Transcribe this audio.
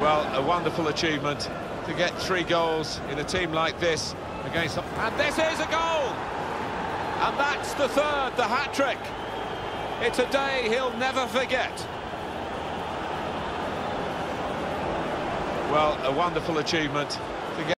Well, a wonderful achievement to get 3 goals in a team like this against... And this is a goal! And that's the third, the hat-trick. It's a day he'll never forget. Well, a wonderful achievement